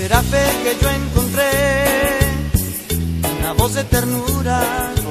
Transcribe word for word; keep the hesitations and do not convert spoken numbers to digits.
Será fe que yo encontré una voz de ternura